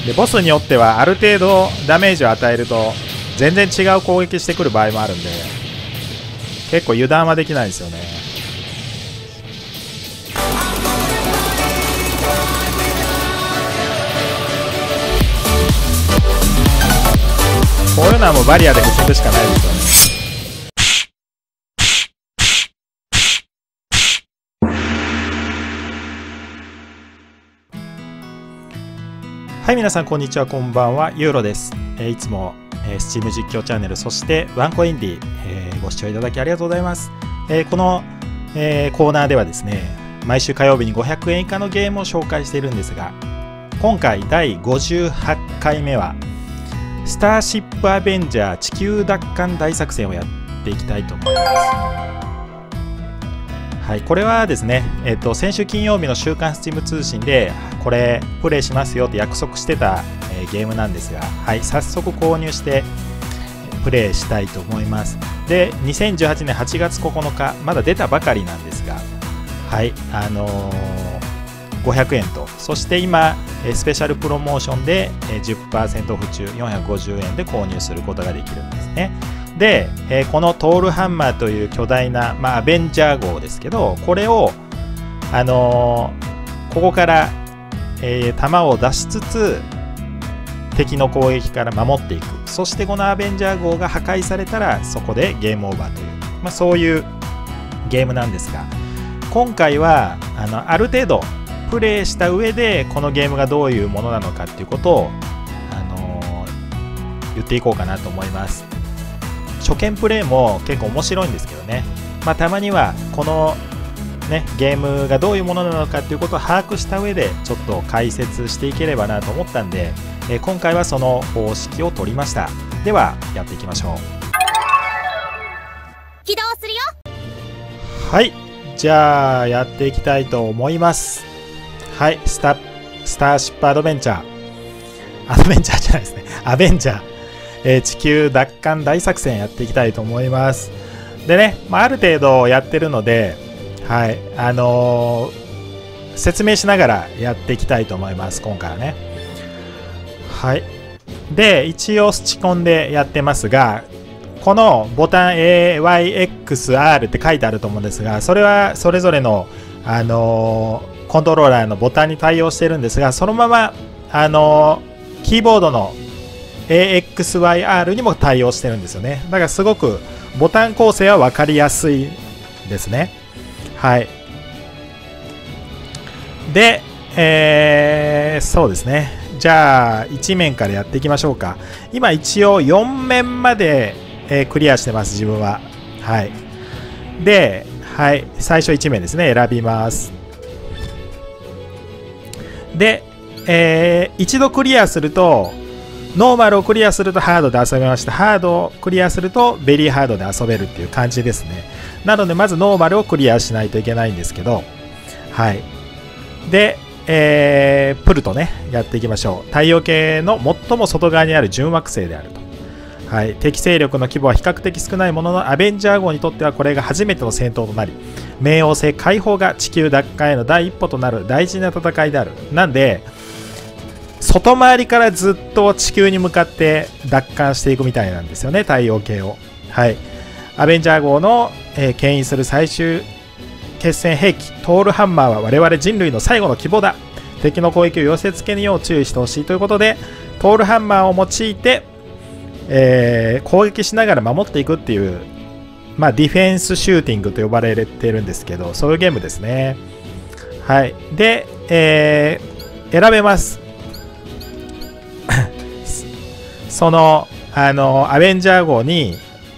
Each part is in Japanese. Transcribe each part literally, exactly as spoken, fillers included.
でボスによってはある程度ダメージを与えると全然違う攻撃してくる場合もあるんで、結構油断はできないですよね。こういうのはもうバリアで防ぐしかないですよね。はい、皆さんこんにちは、こんばんは、ユーロです。えー、いつも、えー、Steam 実況チャンネル、そしてワンコインディ、えー、ご視聴いただきありがとうございます。えー、この、えー、コーナーではですね、毎週火曜日にごひゃくえん以下のゲームを紹介しているんですが、今回だいごじゅうはちかいめはスターシップアベンジャー地球奪還大作戦をやっていきたいと思います。はい、これはですね、えっと、先週金曜日の週刊スチーム通信でこれプレイしますよって約束してた、えー、ゲームなんですが、はい、早速購入してプレイしたいと思います。で、にせんじゅうはちねんはちがつここのか、まだ出たばかりなんですが、はい、あのー、ごひゃくえんと、そして今スペシャルプロモーションで じゅっパーセント オフ中よんひゃくごじゅうえんで購入することができるんですね。で、えー、このトールハンマーという巨大な、まあ、アベンジャー号ですけど、これを、あのー、ここから、えー、弾を出しつつ敵の攻撃から守っていく。そしてこのアベンジャー号が破壊されたらそこでゲームオーバーという、まあ、そういうゲームなんですが、今回はあのある程度プレイした上でこのゲームがどういうものなのかっていうことを、あのー、言っていこうかなと思います。初見プレイも結構面白いんですけどね、まあ、たまにはこの、ね、ゲームがどういうものなのかっていうことを把握した上でちょっと解説していければなと思ったんで、えー、今回はその方式を取りました。ではやっていきましょう。 起動するよ。 はい、じゃあやっていきたいと思います。はい、スタ、スターシップアドベンチャーアドベンチャーじゃないですね、アベンジャー、えー、地球奪還大作戦やっていきたいと思います。でね、まあ、ある程度やってるので、はい、あのー、説明しながらやっていきたいと思います、今回はね。はい。で、一応スチコンでやってますが、このボタン エーワイエックスアール って書いてあると思うんですが、それはそれぞれの、あのー、コントローラーのボタンに対応してるんですが、そのまま、あのー、キーボードのエーエックスワイアール にも対応してるんですよね。だからすごくボタン構成は分かりやすいですね。はい。で、えー、そうですね。じゃあいち面からやっていきましょうか。今一応よん面まで、えー、クリアしてます、自分は。はい。で、はい、最初いち面ですね、選びます。で、えー、一度クリアすると、ノーマルをクリアするとハードで遊べました。ハードをクリアするとベリーハードで遊べるっていう感じですね。なのでまずノーマルをクリアしないといけないんですけど、はい。で、えー、プルトね、やっていきましょう。太陽系の最も外側にある準惑星であると。はい。敵勢力の規模は比較的少ないものの、アベンジャー号にとってはこれが初めての戦闘となり、冥王星解放が地球奪還への第一歩となる大事な戦いである。なんで、外回りからずっと地球に向かって奪還していくみたいなんですよね、太陽系を。はい。アベンジャー号の、えー、牽引する最終決戦兵器トールハンマーは我々人類の最後の希望だ。敵の攻撃を寄せ付けぬよう注意してほしいということで、トールハンマーを用いて、えー、攻撃しながら守っていくっていう、まあ、ディフェンスシューティングと呼ばれてるんですけど、そういうゲームですね。はい。で、えー、選べます。その、あの、アベンジャー号に、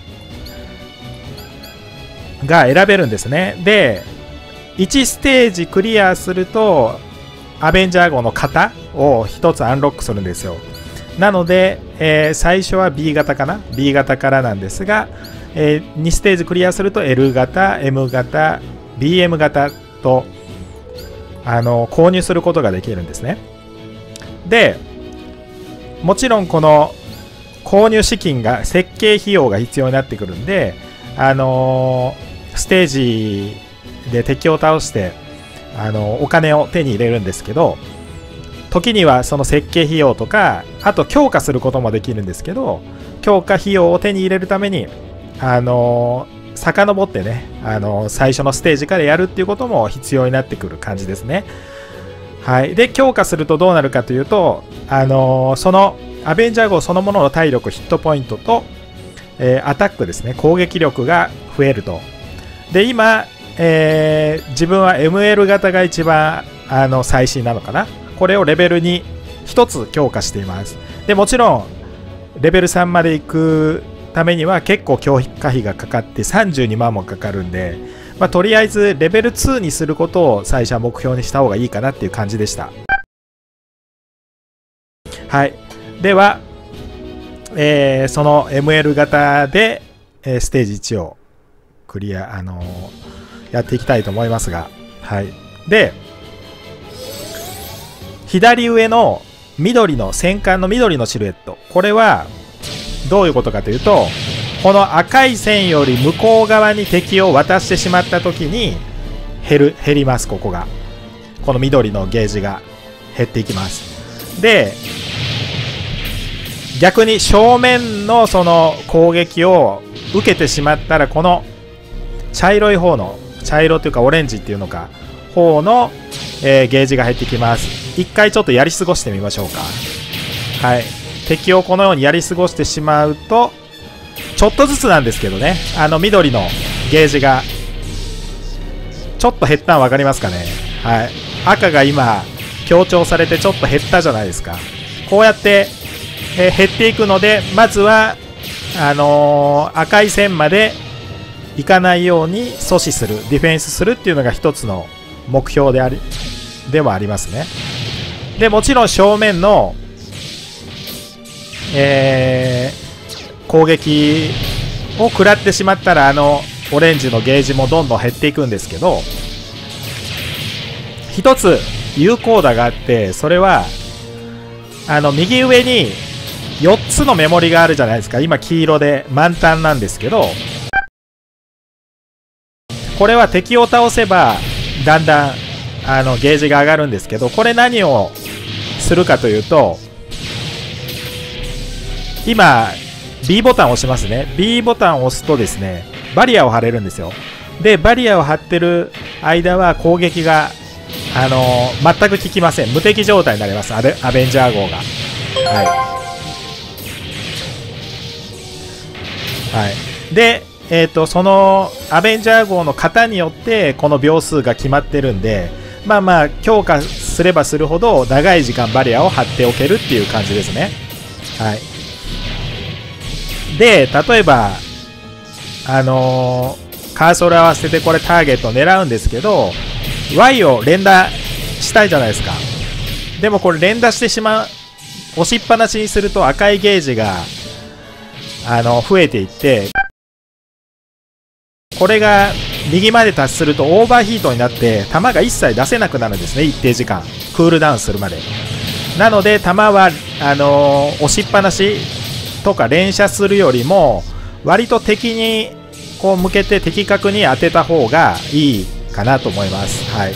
が選べるんですね。で、いちステージクリアすると、アベンジャー号の型をひとつアンロックするんですよ。なので、えー、最初は ビー 型かな ?ビー 型からなんですが、えー、にステージクリアすると エル 型、エム 型、ビーエム 型と、あの、購入することができるんですね。で、もちろんこの購入資金が設計費用が必要になってくるんで、あのー、ステージで敵を倒して、あのー、お金を手に入れるんですけど、 時にはその設計費用とか、あと強化することもできるんですけど、強化費用を手に入れるためにあのー、遡ってね、あのー、最初のステージからやるっていうことも必要になってくる感じですね。はい、で強化するとどうなるかというと、あのー、そのアベンジャー号そのものの体力、ヒットポイントと、えー、アタックですね、攻撃力が増えると。で今、えー、自分は エムエル 型が一番あの最新なのかな。これをレベルにひとつ強化しています。でもちろんレベルさんまで行くためには結構強化費がかかってさんじゅうにまんもかかるんで、まあ、とりあえずレベルににすることを最初は目標にした方がいいかなっていう感じでした。はい、では、えー、その エムエル 型で、えー、ステージいちをクリア、あのー、やっていきたいと思いますが、はい、で左上の緑の戦艦の緑のシルエット、これはどういうことかというと、この赤い線より向こう側に敵を渡してしまった時に減る減ります。ここがこの緑のゲージが減っていきます。で逆に正面のその攻撃を受けてしまったら、この茶色い方の茶色というかオレンジっていうのか方の、えー、ゲージが減ってきます。一回ちょっとやり過ごしてみましょうか。はい、敵をこのようにやり過ごしてしまうと、ちょっとずつなんですけどね、あの緑のゲージがちょっと減ったの分かりますかね。はい、赤が今強調されてちょっと減ったじゃないですか。こうやって、えー、減っていくので、まずはあのー、赤い線までいかないように阻止する、ディフェンスするっていうのが一つの目標でありでもありますね。でもちろん正面の、えー、攻撃を食らってしまったら、あのオレンジのゲージもどんどん減っていくんですけど、一つ有効打があって、それはあの右上によっつのメモリがあるじゃないですか。今黄色で満タンなんですけど、これは敵を倒せばだんだんあのゲージが上がるんですけど、これ何をするかというと、今 B ボタンを押しますね。 B ボタンを押すとですね、バリアを張れるんですよ。でバリアを張ってる間は攻撃があのー、全く効きません。無敵状態になります、アベ、アベンジャー号が。はいはい、でえーと、そのアベンジャー号の型によってこの秒数が決まってるんで、まあまあ強化すればするほど長い時間バリアを張っておけるっていう感じですね。はい、で例えばあのー、カーソル合わせてこれターゲットを狙うんですけど、 Y を連打したいじゃないですか。でもこれ連打してしまう、押しっぱなしにすると赤いゲージがあの増えていって、これが右まで達するとオーバーヒートになって弾が一切出せなくなるんですね。一定時間クールダウンするまで。なので弾はあのー、押しっぱなしとか連射するよりも割と敵にこう向けて的確に当てた方がいいかなと思います。はい、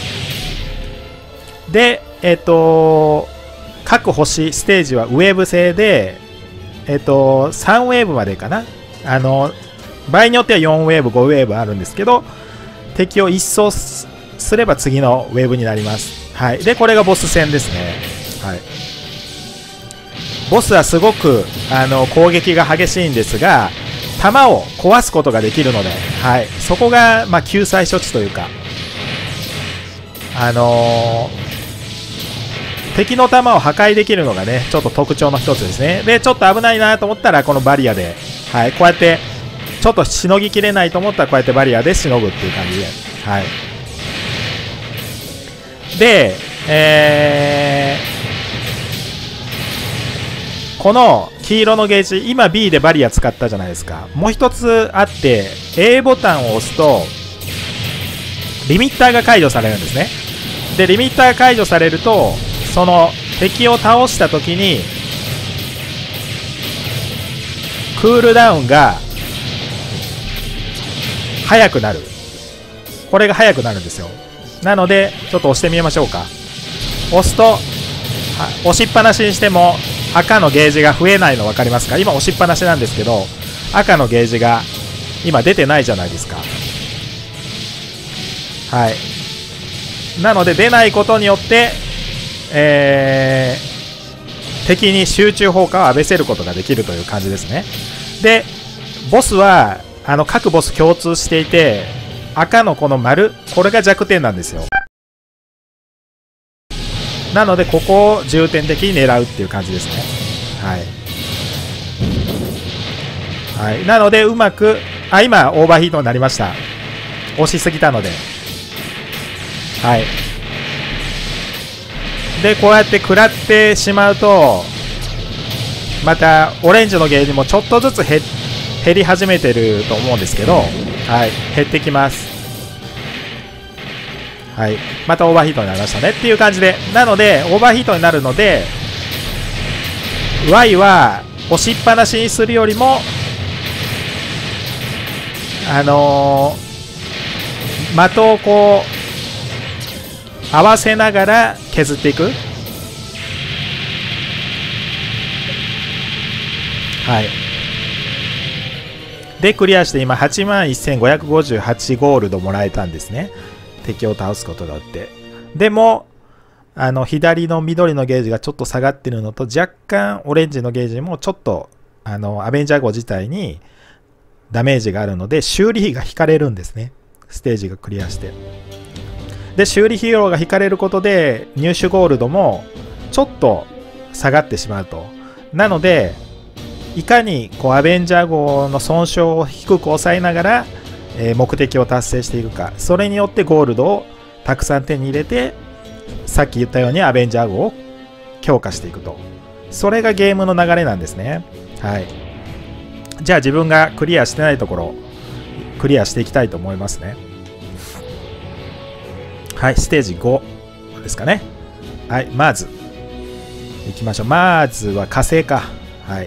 でえっ、ー、と各星ステージはウェーブ制で、えっ、ー、とさんウェーブまでかな。あの場合によってはよんウェーブごウェーブあるんですけど、敵を一掃すれば次のウェーブになります。はい、でこれがボス戦ですね。はい、ボスはすごくあの攻撃が激しいんですが、弾を壊すことができるので、はい、そこが、まあ、救済処置というか、あのー、敵の弾を破壊できるのがねちょっと特徴の一つですね。でちょっと危ないなと思ったらこのバリアで、はい、こうやってちょっとしのぎきれないと思ったらこうやってバリアでしのぐっていう感じで、はい、で、えー、この黄色のゲージ、今 B でバリア使ったじゃないですか。もう一つあって A ボタンを押すとリミッターが解除されるんですね。でリミッターが解除されると、その敵を倒した時にクールダウンが速くなる。これが速くなるんですよ。なのでちょっと押してみましょうか。押すと押しっぱなしにしても赤のゲージが増えないの分かりますか？今押しっぱなしなんですけど、赤のゲージが今出てないじゃないですか。はい。なので出ないことによって、えー、敵に集中砲火を浴びせることができるという感じですね。で、ボスはあの各ボス共通していて、赤のこの丸、これが弱点なんですよ。なのでここを重点的に狙うっていう感じですね。はい、はい、なのでうまく、あ、今オーバーヒートになりました。押しすぎたので、はい。でこうやって食らってしまうと、またオレンジのゲージもちょっとずつ減減り始めてると思うんですけど、はい、減ってきます。はい、またオーバーヒートになりましたねっていう感じで、なのでオーバーヒートになるので Y は押しっぱなしにするよりもあのー、的をこう合わせながら削っていく。はい。でクリアして今はちまんせんごひゃくごじゅうはちゴールドもらえたんですね。敵を倒すことによって。でもあの左の緑のゲージがちょっと下がってるのと、若干オレンジのゲージもちょっとあのアベンジャー号自体にダメージがあるので修理費が引かれるんですね。ステージがクリアして。で修理費用が引かれることで入手ゴールドもちょっと下がってしまうと。なのでいかにこうアベンジャー号の損傷を低く抑えながら、えー、目的を達成していくか、それによってゴールドをたくさん手に入れて、さっき言ったようにアベンジャー号を強化していくと。それがゲームの流れなんですね。はい。じゃあ自分がクリアしてないところクリアしていきたいと思いますね。はい、ステージごですかね。はい、まずいきましょう。まずは火星か。はい、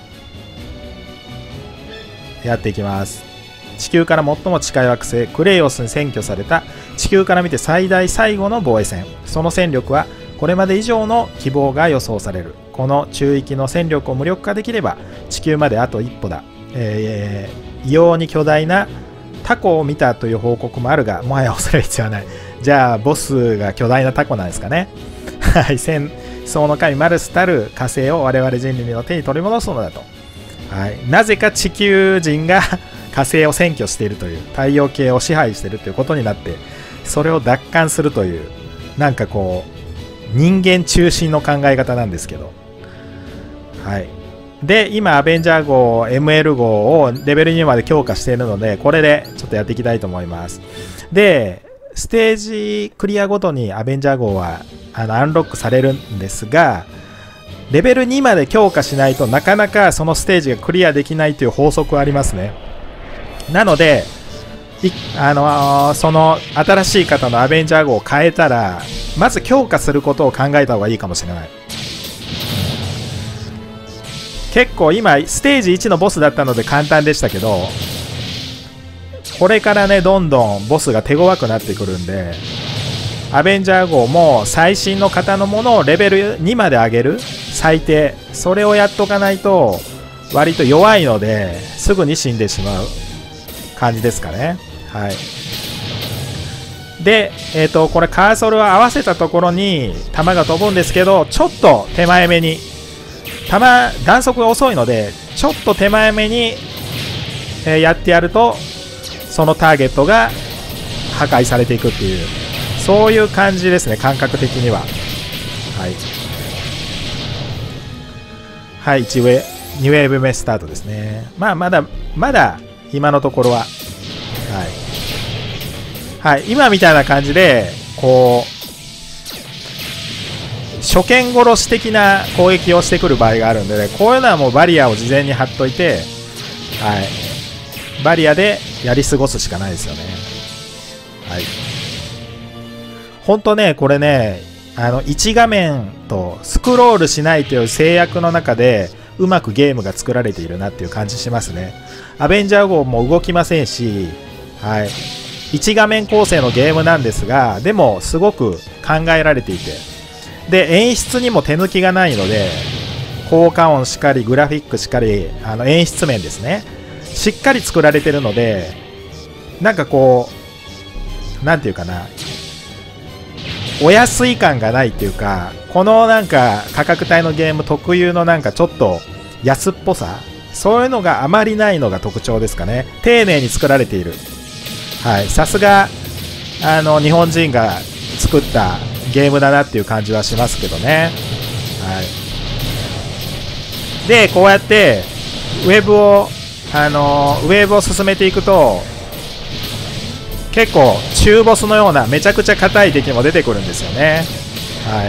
やっていきます。地球から最も近い惑星クレイオスに占拠された地球から見て最大最後の防衛線。その戦力はこれまで以上の希望が予想される。この中域の戦力を無力化できれば地球まであと一歩だ。えー、異様に巨大なタコを見たという報告もあるが、もはや恐れる必要はない。じゃあボスが巨大なタコなんですかね。はい、戦争の神マルスたる火星を我々人類の手に取り戻すのだと。はい、なぜか地球人が火星を占拠しているという、太陽系を支配しているということになって、それを奪還するという、なんかこう人間中心の考え方なんですけど、はい。で今アベンジャー号 エムエル 号をレベルにまで強化しているので、これでちょっとやっていきたいと思います。でステージクリアごとにアベンジャー号はあのアンロックされるんですが、レベルにまで強化しないとなかなかそのステージがクリアできないという法則はありますね。なのであのー、その新しい方のアベンジャー号を変えたら、まず強化することを考えた方がいいかもしれない。結構今ステージいちのボスだったので簡単でしたけど、これからねどんどんボスが手強くなってくるんで、アベンジャー号も最新の型のものをレベルにまで上げる、最低それをやっとかないと割と弱いのですぐに死んでしまう感じですかね。はい。で、えーと、これカーソルを合わせたところに弾が飛ぶんですけど、ちょっと手前目に弾弾速が遅いので、ちょっと手前目に、えー、やってやるとそのターゲットが破壊されていくっていう、そういう感じですね、感覚的には。はい、はい、いちウェイにウェーブ目スタートですね。まあまだまだ今のところは、はい、はい、今みたいな感じでこう初見殺し的な攻撃をしてくる場合があるんで、ね、こういうのはもうバリアを事前に貼っといて、はい、バリアでやり過ごすしかないですよね。はい。ほんとね、これね、あのいち画面とスクロールしないという制約の中でうまくゲームが作られているなっていう感じしますね。アベンジャー号も動きませんし、はい、いち画面構成のゲームなんですが、でもすごく考えられていて、 で演出にも手抜きがないので、効果音しかりグラフィックしかり、あの演出面ですね、しっかり作られてるので、なんかこうなんていうかな、お安い感がないっていうか、このなんか価格帯のゲーム特有のなんかちょっと安っぽさ、そういうのがあまりないのが特徴ですかね。丁寧に作られている。はい、さすがあの日本人が作ったゲームだなっていう感じはしますけどね。はい、でこうやってウェブをあのウェブを進めていくと、結構中ボスのようなめちゃくちゃ硬い敵も出てくるんですよね。はい、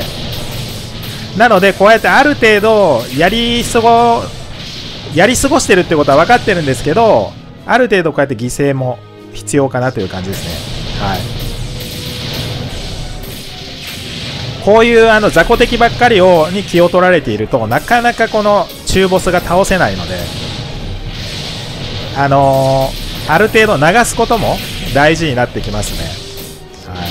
なのでこうやってある程度やり過ごやり過ごしてるってことは分かってるんですけど、ある程度こうやって犠牲も必要かなという感じですね。はい、こういうあの雑魚敵ばっかりをに気を取られていると、なかなかこの中ボスが倒せないので、あのー、ある程度流すことも大事になってきますね。はい、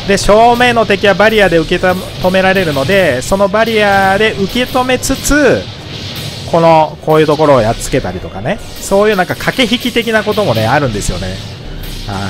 で正面の敵はバリアで受け止められるので、そのバリアで受け止めつつ、このこういうところをやっつけたりとかね、そういうなんか駆け引き的なこともねあるんですよね。はい、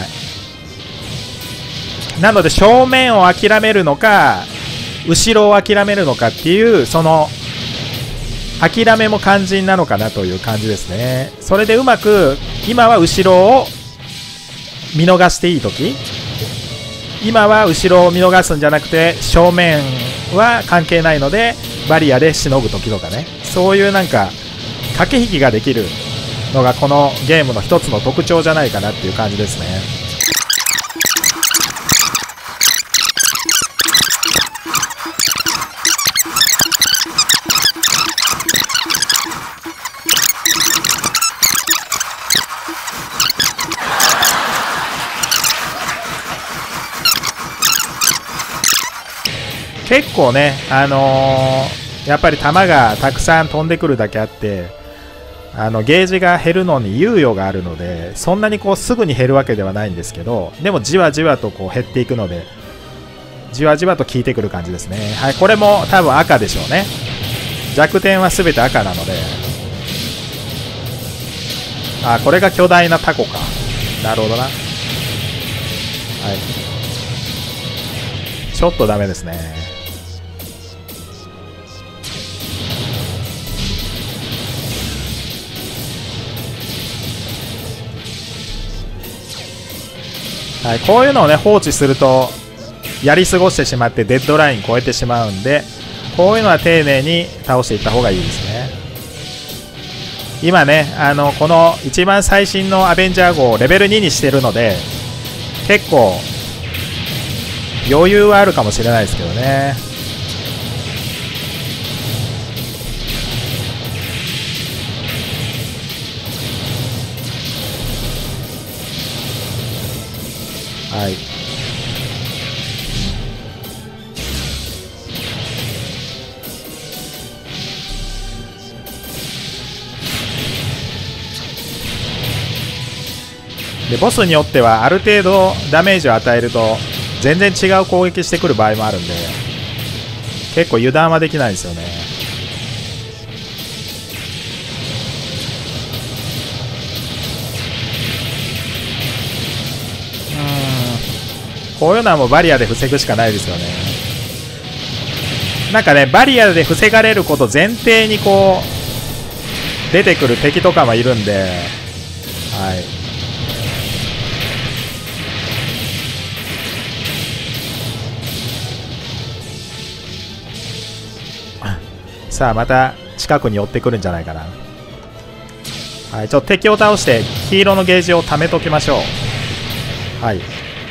なので正面を諦めるのか後ろを諦めるのかっていう、その諦めも肝心なのかなという感じですね。それでうまく、今は後ろを見逃していい時、今は後ろを見逃すんじゃなくて正面は関係ないのでバリアでしのぐ時とかね、そういうなんか駆け引きができるのがこのゲームの一つの特徴じゃないかなっていう感じですね。結構ね、あのー、やっぱり弾がたくさん飛んでくるだけあって、あのゲージが減るのに猶予があるので、そんなにこうすぐに減るわけではないんですけど、でもじわじわとこう減っていくので、じわじわと効いてくる感じですね。はい、これも多分赤でしょうね。弱点は全て赤なので。あ、これが巨大なタコか。なるほどな。はい、ちょっとダメですね。はい、こういうのをね放置するとやり過ごしてしまってデッドライン超えてしまうんで、こういうのは丁寧に倒していった方がいいですね。今ね、あのこの一番最新のアベンジャー号をレベルににしてるので、結構余裕はあるかもしれないですけどね。はい、でボスによってはある程度ダメージを与えると全然違う攻撃してくる場合もあるんで、結構油断はできないですよね。こういうのはもうバリアで防ぐしかないですよね。なんかね、バリアで防がれること前提にこう出てくる敵とかもいるんで、はい、さあまた近くに寄ってくるんじゃないかな。はい、ちょっと敵を倒して黄色のゲージを貯めときましょう。はい、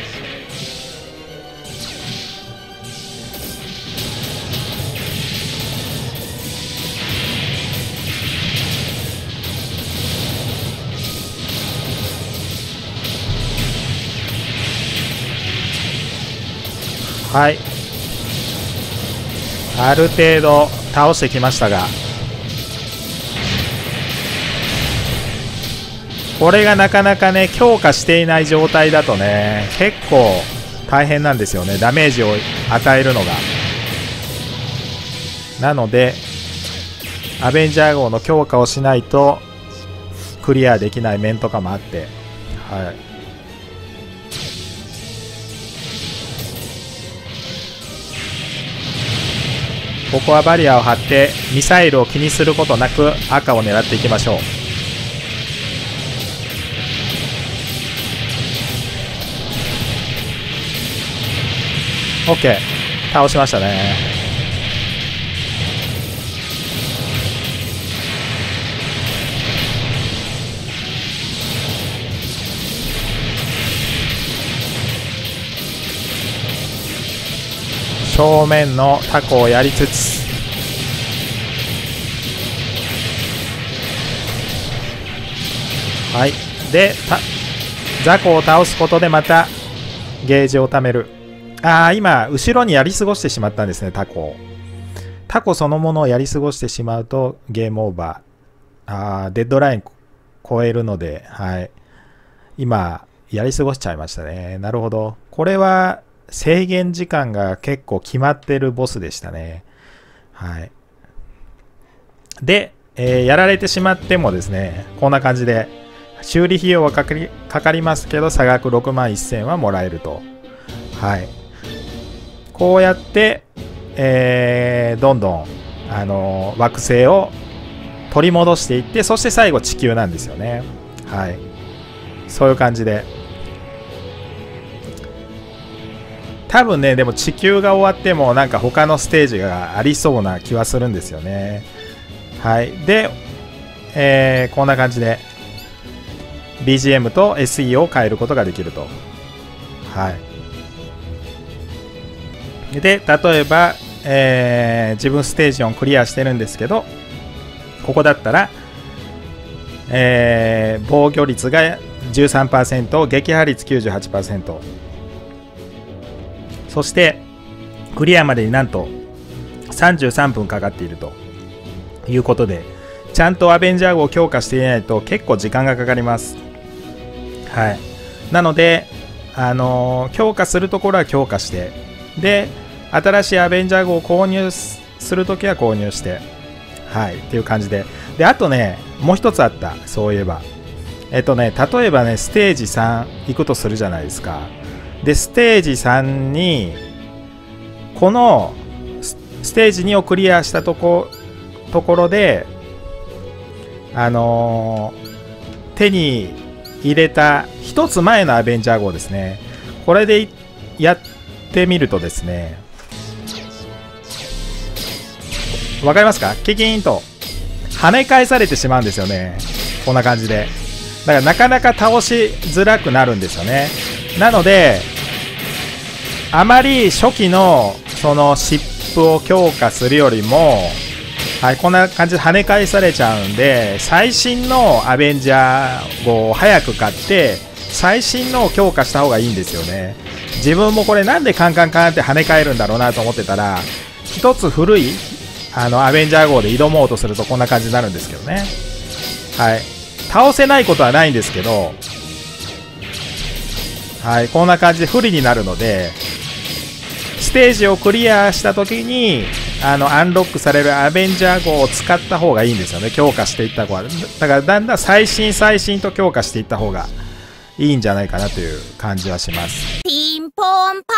はい、ある程度倒してきましたが、これがなかなかね強化していない状態だとね結構大変なんですよね、ダメージを与えるのが。なのでアベンジャー号の強化をしないとクリアできない面とかもあって、はい、ここはバリアを張ってミサイルを気にすることなく赤を狙っていきましょう。オッケー、倒しましたね。正面のタコをやりつつ、はい、で雑魚を倒すことでまたゲージを貯める。ああ、今後ろにやり過ごしてしまったんですね、タコを。タコそのものをやり過ごしてしまうとゲームオーバー。ああ、デッドライン超えるので、はい、今やり過ごしちゃいましたね。なるほど、これは制限時間が結構決まってるボスでしたね。はい。で、えー、やられてしまってもですね、こんな感じで修理費用はかかり、かかりますけど差額ろくまんせんはもらえると。はい。こうやって、えー、どんどん、あのー、惑星を取り戻していって、そして最後地球なんですよね。はい。そういう感じで。多分ね、でも地球が終わってもなんか他のステージがありそうな気はするんですよね。はい。で、えー、こんな感じで ビージーエム と エスイー を変えることができると。はい。で、例えば、えー、自分ステージよんクリアしてるんですけど、ここだったら、えー、防御率が じゅうさんパーセント、撃破率 きゅうじゅうはちパーセント。そしてクリアまでになんとさんじゅうさんぷんかかっているということで、ちゃんとアベンジャー号を強化していないと結構時間がかかります。はい。なので、あのー、強化するところは強化して、で新しいアベンジャー号を購入するときは購入して、はいっていう感じで。であとね、もう一つあった。そういえばえっとね例えばねステージさん行くとするじゃないですか。でステージさんにこのステージにをクリアしたとこ、ところであのー、手に入れた一つ前のアベンジャー号ですね。これでやってみるとですね、わかりますか？キキーンと跳ね返されてしまうんですよね。こんな感じで。だからなかなか倒しづらくなるんですよね。なのであまり初期のその湿布を強化するよりも、はい、こんな感じで跳ね返されちゃうんで、最新のアベンジャー号を早く買って最新のを強化した方がいいんですよね。自分もこれなんでカンカンカンって跳ね返るんだろうなと思ってたら、一つ古いあのアベンジャー号で挑もうとするとこんな感じになるんですけどね。はい、倒せないことはないんですけど、はい、こんな感じで不利になるので、ステージをクリアした時にあのアンロックされるアベンジャー号を使った方がいいんですよね。強化していった方が。だからだんだん最新最新と強化していった方がいいんじゃないかなという感じはします。 ピンポンパンポン。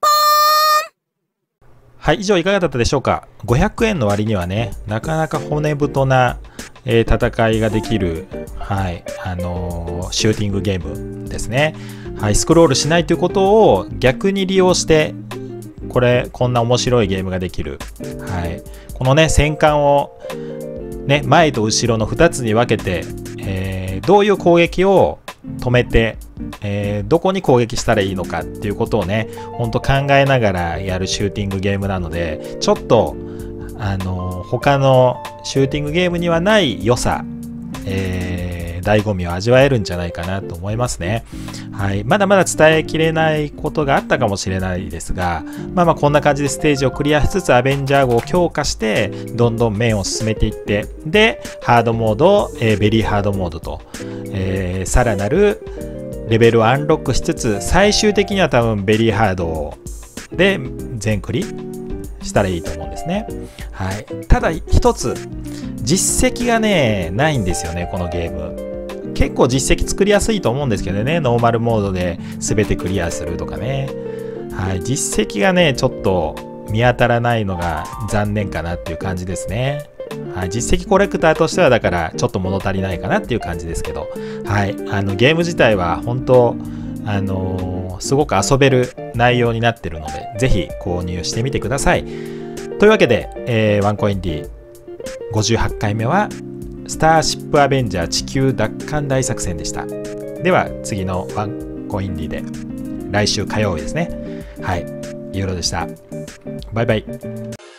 はい、以上いかがだったでしょうか。ごひゃくえんの割にはね、なかなか骨太な、えー、戦いができる、はいあのー、シューティングゲームですね。はい、スクロールしないということを逆に利用してこれこんな面白いゲームができる。はい、このね戦艦を、ね、前と後ろのふたつに分けて、えー、どういう攻撃を止めて、えー、どこに攻撃したらいいのかっていうことをねほんと考えながらやるシューティングゲームなので、ちょっとあのー、他のシューティングゲームにはない良さ、えー、醍醐味を味わえるんじゃないかなと思いますね。はい、まだまだ伝えきれないことがあったかもしれないですが、まあまあこんな感じでステージをクリアしつつアベンジャー号を強化してどんどん面を進めていって、でハードモード、えー、ベリーハードモードと、えー、さらなるレベルをアンロックしつつ、最終的には多分ベリーハードで全クリしたらいいと思うんですね。はい、ただ一つ実績がねないんですよね、このゲーム。結構実績作りやすいと思うんですけどね、ノーマルモードで全てクリアするとかね。はい、実績がねちょっと見当たらないのが残念かなっていう感じですね。はい、実績コレクターとしてはだからちょっと物足りないかなっていう感じですけど、はい、あのゲーム自体は本当あのー、すごく遊べる内容になってるので、ぜひ購入してみてください。というわけで、えー、ワンコインディごじゅうはちかいめはスターシップアベンジャー地球奪還大作戦でした。では次のワンコインディで来週火曜日ですね。はい、ユーロでした。バイバイ。